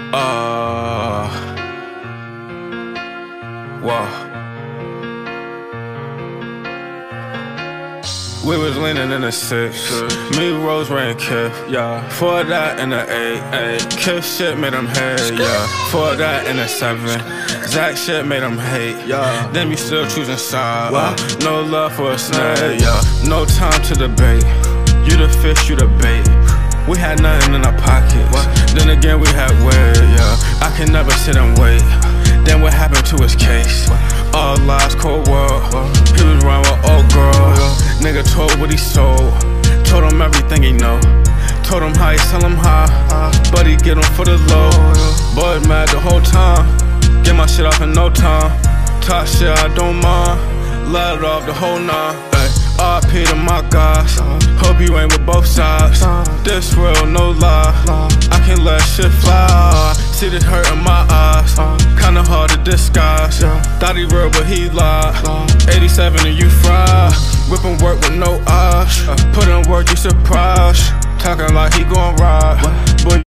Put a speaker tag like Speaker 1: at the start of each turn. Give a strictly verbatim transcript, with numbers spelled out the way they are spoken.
Speaker 1: Uh, whoa. We was leaning in the six, me, Rose, Ray, and Kiff, yeah. For that in the eight, eight. Kiff shit made him hate, yeah. For that in the seven, Zach shit made him hate, yeah. Then you still choosing sides, uh, no love for a snake, yeah. No time to debate, you the fish, you the bait. We had nothing in our pockets, what? Then again we had weight, yeah. I can never sit and wait, then what happened to his case? All lies, cold world, he was around with old girl. Nigga told what he sold, told him everything he know. Told him how he tell him how, but he get him for the low. Boy mad the whole time, get my shit off in no time. Talk shit I don't mind, let it off the whole nine. R I P to my guys, hope you ain't with both sides. This real, no lie, I can let shit fly. See this hurt in my eyes, kinda hard to disguise. Thought he real but he lied, eighty-seven and you fried. Whippin' work with no eyes, put in work you surprised. Talking like he gon' ride,